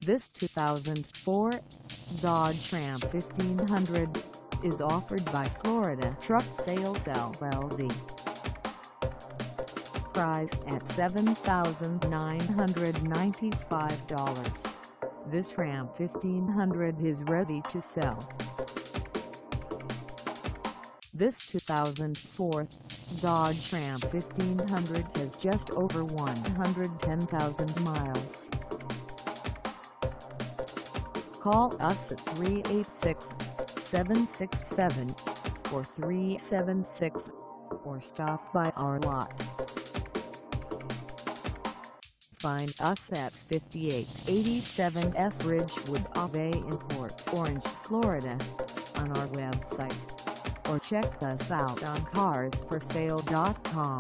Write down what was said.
This 2004 Dodge Ram 1500 is offered by Florida Truck Sales LLC. Price at $7,995. This Ram 1500 is ready to sell. This 2004 Dodge Ram 1500 has just over 110,000 miles. Call us at 386-767-4376 or stop by our lot. Find us at 5887 S Ridgewood Ave in Port Orange, Florida, on our website, or check us out on carsforsale.com.